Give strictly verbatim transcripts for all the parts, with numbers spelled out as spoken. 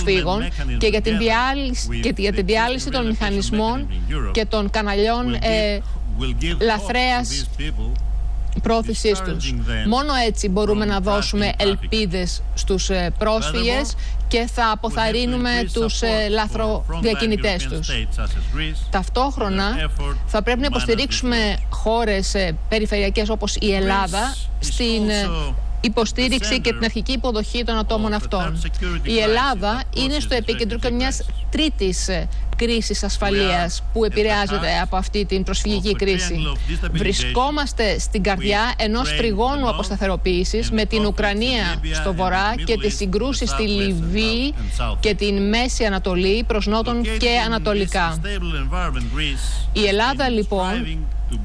προσφύγων και για την διάλυση, και για την διάλυση των μηχανισμών και των καναλιών ε, λαθρέας πρόθεσής τους. Μόνο έτσι μπορούμε να δώσουμε ελπίδες στους πρόσφυγες και θα αποθαρρύνουμε τους λαθροδιακινητές τους. Ταυτόχρονα θα πρέπει να υποστηρίξουμε χώρες περιφερειακές όπως η Ελλάδα στην υποστήριξη και την αρχική υποδοχή των ατόμων αυτών. Η Ελλάδα είναι στο επίκεντρο και μιας τρίτης κρίσης ασφαλείας που επηρεάζεται από αυτή την προσφυγική κρίση. Βρισκόμαστε στην καρδιά ενός τριγώνου αποσταθεροποίησης με την Ουκρανία στο βορρά και τις συγκρούσεις στη Λιβύη και την Μέση Ανατολή προς νότον και ανατολικά. Η Ελλάδα λοιπόν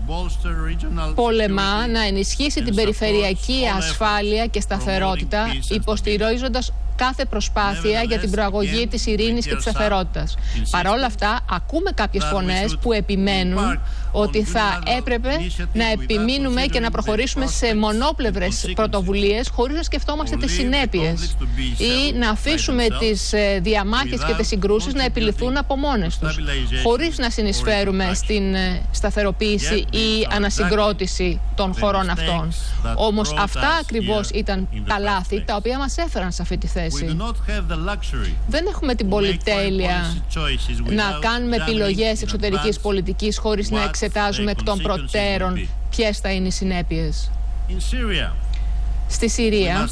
πολεμά να ενισχύσει την περιφερειακή ασφάλεια και σταθερότητα, υποστηρίζοντας κάθε προσπάθεια για την προαγωγή της ειρήνης και της σταθερότητας. Παρ' όλα αυτά, ακούμε κάποιες φωνές που επιμένουν ότι θα έπρεπε να επιμείνουμε και να προχωρήσουμε σε μονόπλευρες πρωτοβουλίες χωρίς να σκεφτόμαστε τις συνέπειες ή να αφήσουμε τις διαμάχες και τις συγκρούσεις να επιληθούν από μόνες τους, χωρίς να συνεισφέρουμε στην σταθεροποίηση ή ανασυγκρότηση των χωρών αυτών. Όμως αυτά ακριβώς ήταν τα λάθη τα οποία μας έφεραν σε αυτή τη θέση. Δεν έχουμε την πολυτέλεια να κάνουμε επιλογές εξωτερικής πολιτικής χωρίς να εξετάζουμε εκ των προτέρων ποιες θα είναι οι συνέπειες. Στη Συρία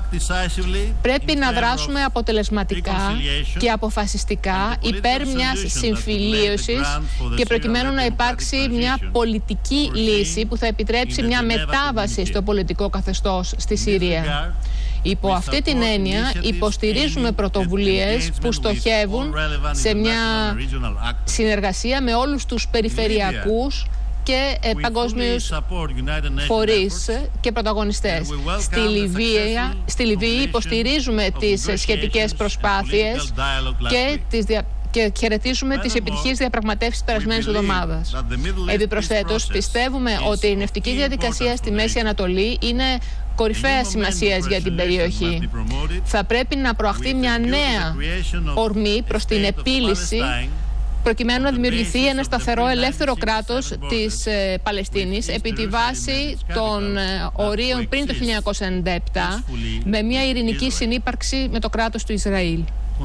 πρέπει να δράσουμε αποτελεσματικά και αποφασιστικά υπέρ μιας συμφιλίωσης και προκειμένου να υπάρξει μια πολιτική λύση που θα επιτρέψει μια μετάβαση στο πολιτικό καθεστώς στη Συρία. Υπό αυτή την έννοια υποστηρίζουμε πρωτοβουλίες που στοχεύουν σε μια συνεργασία με όλους τους περιφερειακούς και ε, παγκόσμιους φορείς και πρωταγωνιστές. Στη Λιβύη, στη Λιβύη υποστηρίζουμε τις σχετικές προσπάθειες και τις δια... και χαιρετίζουμε τις επιτυχείς διαπραγματεύσεις της περασμένης εβδομάδας. Επιπροσθέτως, πιστεύουμε ότι η νευτική διαδικασία στη Μέση Ανατολή είναι κορυφαία σημασίας για την περιοχή. Θα πρέπει να προαχθεί μια νέα ορμή προς την επίλυση προκειμένου να δημιουργηθεί ένα σταθερό ελεύθερο κράτος της ε, Παλαιστίνης επί τη βάση των ε, ορίων πριν το χίλια εννιακόσια ενενήντα επτά με μια ειρηνική συνύπαρξη με το κράτος του Ισραήλ.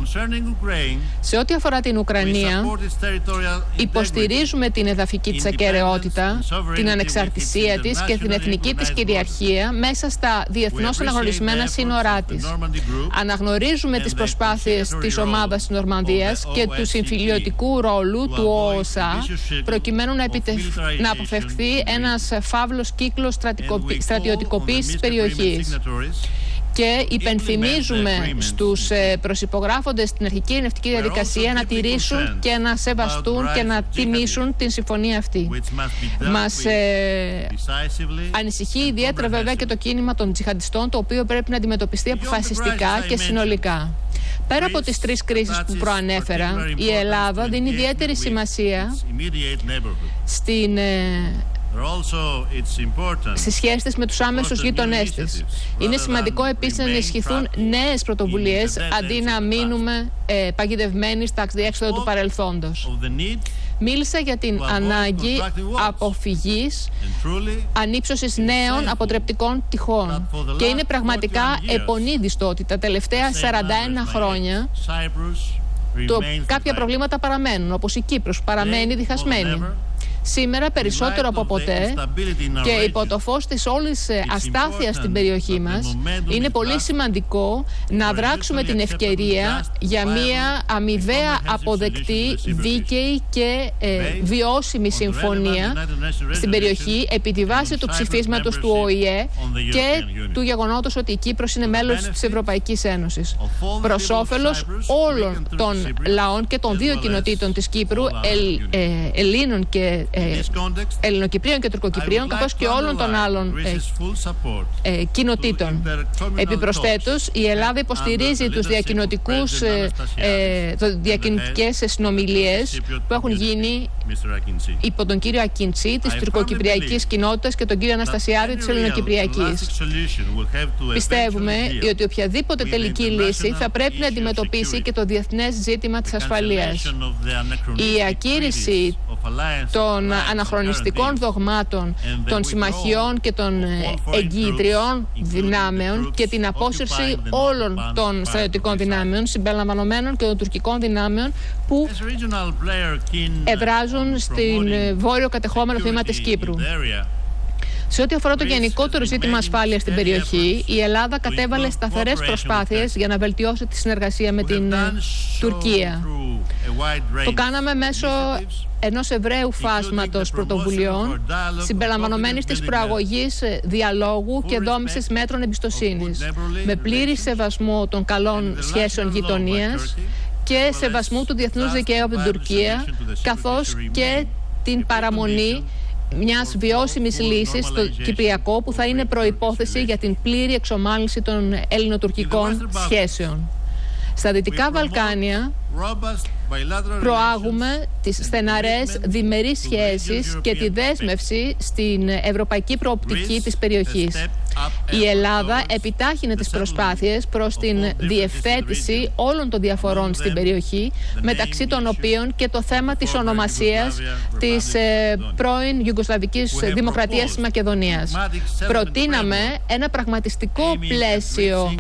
Σε ό,τι αφορά την Ουκρανία, υποστηρίζουμε την εδαφική της ακεραιότητα, την ανεξαρτησία της και την εθνική της κυριαρχία μέσα στα διεθνώς αναγνωρισμένα σύνορά της. Αναγνωρίζουμε τις προσπάθειες της ομάδας της Νορμανδίας και του συμφιλιωτικού ρόλου του ΟΟΣΑ προκειμένου να, επιτευχ... να αποφευχθεί ένας φαύλος κύκλος στρατιωτικοποίησης της περιοχής. Και υπενθυμίζουμε στους προσυπογράφοντες στην αρχική ειρηνευτική διαδικασία να τηρήσουν και να σεβαστούν και να τιμήσουν την συμφωνία αυτή. Μας ε, ανησυχεί ιδιαίτερα βέβαια και το κίνημα των τζιχαντιστών, το οποίο πρέπει να αντιμετωπιστεί αποφασιστικά και συνολικά. Πέρα από τις τρεις κρίσεις που προανέφερα, η Ελλάδα δίνει ιδιαίτερη σημασία στην ε, στις σχέσεις της με τους άμεσους γείτονές της. Είναι σημαντικό επίσης να ενισχυθούν νέες πρωτοβουλίες αντί να μείνουμε ε, παγιδευμένοι στα διέξοδα του παρελθόντος. Μίλησα για την ανάγκη αποφυγής ανύψωσης νέων αποτρεπτικών τυχών και είναι πραγματικά επονίδιστο ότι τα τελευταία σαράντα ένα χρόνια το, κάποια προβλήματα παραμένουν, όπως η Κύπρος παραμένει διχασμένη. Σήμερα περισσότερο από ποτέ και υπό το φως της όλης αστάθειας στην περιοχή μας είναι πολύ σημαντικό να δράξουμε την ευκαιρία για μια αμοιβαία αποδεκτή, δίκαιη και ε, βιώσιμη συμφωνία στην περιοχή επί τη βάση του ψηφίσματος του Ο Η Ε και του γεγονότος ότι η Κύπρος είναι μέλος της Ευρωπαϊκής Ένωσης. Προς όφελος όλων των λαών και των δύο κοινοτήτων της Κύπρου, ελ, ε, Ελλήνων και ε, Ελληνοκυπρίων και Τουρκοκυπρίων, καθώς και όλων των άλλων ε, ε, κοινοτήτων. Επιπροσθέτως, η Ελλάδα υποστηρίζει τους διακοινωτικούς, ε, ε, διακοινωτικές συνομιλίες που έχουν γίνει υπό τον κύριο Ακίντσι της τουρκοκυπριακής κοινότητας και τον κύριο Αναστασιάδη της ελληνοκυπριακής. Πιστεύουμε ότι οποιαδήποτε τελική λύση θα πρέπει να αντιμετωπίσει και το διεθνές ζήτημα της ασφαλείας. Η ακήρυξη των αναχρονιστικών δογμάτων των συμμαχιών και των εγκύτριων δυνάμεων και την απόσυρση όλων των στρατιωτικών δυνάμεων συμπεριλαμβανομένων και των τουρκικών δυνάμεων που εδράζουν στην βόρειο κατεχόμενο τμήμα της Κύπρου. Σε ό,τι αφορά το γενικότερο ζήτημα ασφάλειας στην περιοχή, η Ελλάδα κατέβαλε σταθερές προσπάθειες για να βελτιώσει τη συνεργασία με την Τουρκία. Το κάναμε μέσω ενός ευραίου φάσματος πρωτοβουλειών, συμπεριλαμβανομένης της προαγωγής διαλόγου και δόμησης μέτρων εμπιστοσύνης, με πλήρη σεβασμό των καλών σχέσεων γειτονίας και σεβασμού του διεθνούς δικαίου από την Τουρκία, καθώς και την παραμονή μιας βιώσιμης λύσης στο Κυπριακό που θα είναι προϋπόθεση για την πλήρη εξομάλυνση των ελληνοτουρκικών σχέσεων. Στα Δυτικά Βαλκάνια προάγουμε τις στεναρές διμερείς σχέσεις και τη δέσμευση στην ευρωπαϊκή προοπτική της περιοχής. Η Ελλάδα επιτάχυνε τις προσπάθειες προς την διευθέτηση όλων των διαφορών στην περιοχή, μεταξύ των οποίων και το θέμα της ονομασίας της ε, πρώην Ιουγκοσλαβικής Δημοκρατίας της Μακεδονίας. Προτείναμε ένα πραγματιστικό πλαίσιο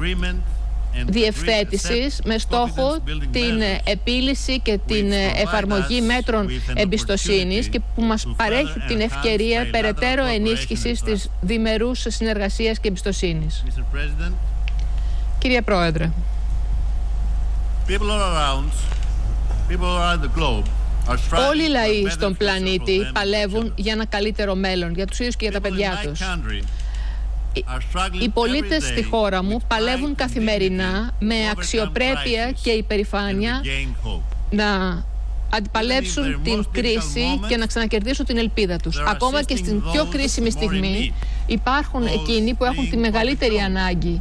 διευθέτησης με στόχο την επίλυση και την εφαρμογή μέτρων εμπιστοσύνης και που μας παρέχει την ευκαιρία περαιτέρω ενίσχυσης της διμερούς συνεργασίας και εμπιστοσύνης. Κύριε Πρόεδρε, όλοι οι λαοί στον πλανήτη παλεύουν για ένα καλύτερο μέλλον για τους ίδιους και για τα παιδιά τους. Οι πολίτες στη χώρα μου παλεύουν καθημερινά με αξιοπρέπεια και υπερηφάνεια να αντιπαλέψουν την κρίση και να ξανακερδίσουν την ελπίδα τους. Ακόμα και στην πιο κρίσιμη στιγμή υπάρχουν εκείνοι που έχουν τη μεγαλύτερη ανάγκη.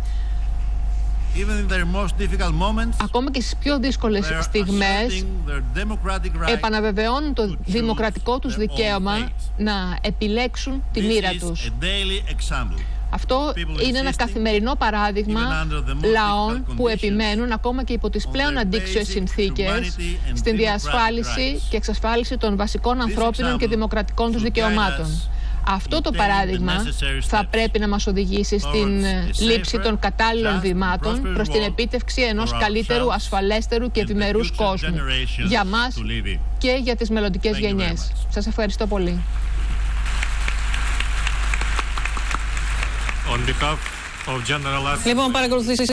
Ακόμα και στις πιο δύσκολες στιγμές επαναβεβαιώνουν το δημοκρατικό τους δικαίωμα να επιλέξουν τη μοίρα τους. Αυτό είναι ένα καθημερινό παράδειγμα λαών που επιμένουν ακόμα και υπό τις πλέον αντίξωες συνθήκες στην διασφάλιση και εξασφάλιση των βασικών ανθρώπινων και δημοκρατικών τους δικαιωμάτων. Αυτό το παράδειγμα θα πρέπει να μας οδηγήσει στην λήψη των κατάλληλων βημάτων προς την επίτευξη ενός καλύτερου, ασφαλέστερου και ευημερούς κόσμου για μας και για τις μελλοντικές γενιές. Σας ευχαριστώ πολύ. Λοιπόν, παρακολουθήσει